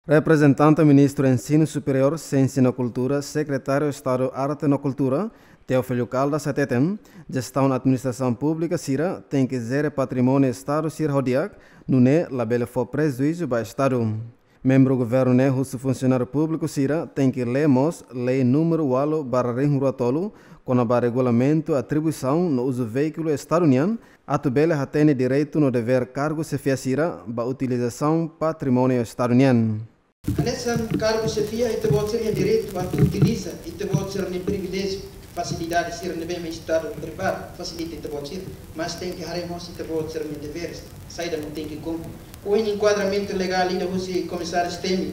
Representante Ministro Ensino Superior, Ciência e Cultura, Secretário de Estado Arte e Cultura, Teófilo Caldas Setetem, Gestão da Administração Pública Sira, tem que ser patrimônio Estado Sira Rodiak, no ne labele for prejuízo para Estado. Membro do governo ne russo funcionário público Sira, tem que lemos lei número 8/20 com a regulamento atribuição no uso veículo estaduniano, a tubele tem direito no dever cargo se Sira, para utilização patrimônio estaduniano. Nesse cargo chefia, e pode ser direito para utiliza, e pode ser um privilégio, facilidade de ser no bem estado privado, facilita e pode ser, mas tem que haremos e pode ser um dever, saída não tem que cumprir. O enquadramento legal ainda você começar a STEM,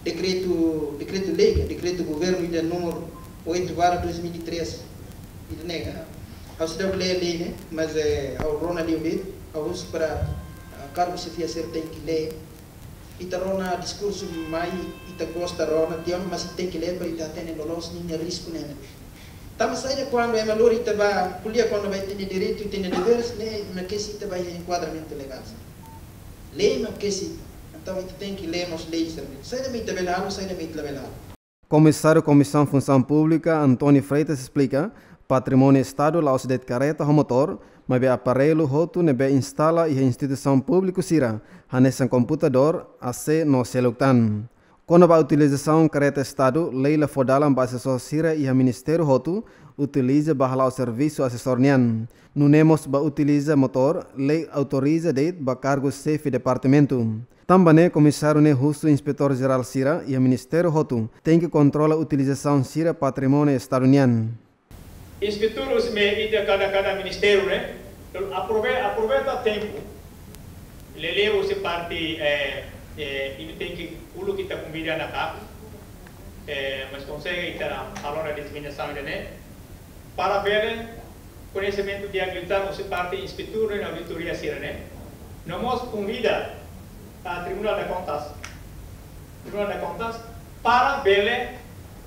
decreto governo ainda número 8/2013, ele nega, ao se deve ler, né? Mas ao Ronald Liude, ao uso para cargo chefia ser tem que ler. Itarona discurso mai ita gosta rona tiam mas tem que ler para ita ter lolos nem risco nem. Tama saída quando é melhor ita vai polia quando vai ter direito e ter deveres né mas que se ita vai enquadramento legal. Lei mas que se então ita tem que ler nos leis também. Saída me ita velado, saída me ita velado. Comissário Comissão Função Pública Antônio Freitas explica patrimônio Estado lá os de carreta motor mas o aparelho roto nebe instala e a instituição pública Sira, nesse computador, AC no celular. Quando a utilização careta Estado, leila fodalam para assessor Sira e a Ministério Roto, utiliza para o serviço assessor nian. No nemos ba utiliza motor, lei autoriza de ba cargo chefe departamento. Também comissário ne russo inspetor geral Sira e a Ministério Roto tem que controlar a utilização Sira patrimônio estaduniano. Inspetor me ida cada ministério, né? Aproveita tempo. Ele você parte ele tem que ulo kita convida na cap, mas consegue ter a hora de discriminação, né? Para ver conhecimento de habilitar você parte inspetor na auditoria sira, né? Nós convida a Tribunal de Contas, para ver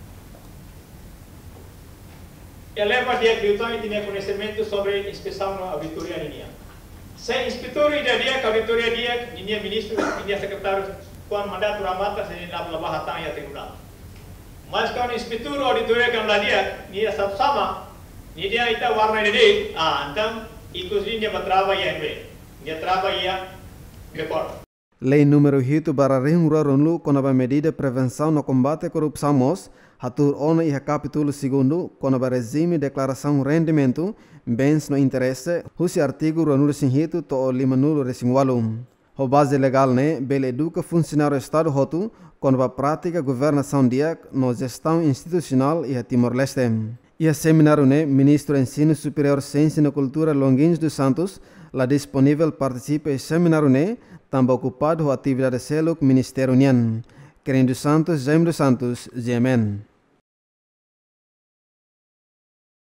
eleva dia que eu tinha conhecimento sobre inspeção na auditoria linha. Se inspetor dia que auditoria dia, linha ministro, linha secretário, quando mandato ramata se na bahatan ya tribunal. Mas quando inspetor auditoria kan dia, dia sama, dia ita warna dia, então ikut linha batrabalha em dia trabalha melhor. Lei número 8/20 com a medida de prevenção no combate à corrupção Hatur ona e capítulo 2, com o regime de declaração rendimento, bens no interesse, o artigo Ronul Sinhito to Limanul Resinwalum. O base legal né, bele educa funcionário Estado Roto, com a prática governação diak no gestão institucional e a Timor-Leste. E a seminário né, Ministro Ensino Superior Ciência e Cultura Longuinhos dos Santos, lá disponível participa em seminário né, também ocupado a atividade seluk Ministério União. Querendo Santos, Jaime dos Santos, GMN.